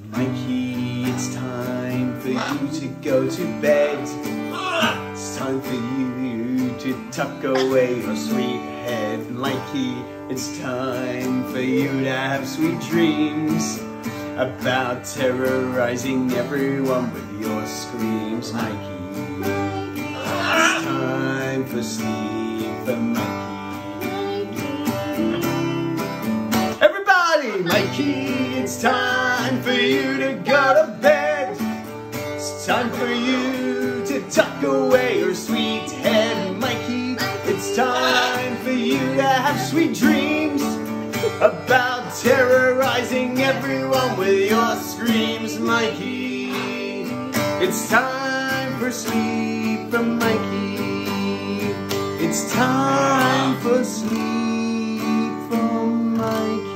Mikey, it's time for you to go to bed. It's time for you to tuck away your sweet head. Mikey, it's time for you to have sweet dreams about terrorizing everyone with your screams. Mikey, it's time for sleep for Mikey. Everybody! Mikey, it's time for you to go to bed. It's time for you to tuck away your sweet head. Mikey, it's time for you to have sweet dreams about terrorizing everyone with your screams. Mikey, it's time for sleep for Mikey. It's time for sleep for Mikey.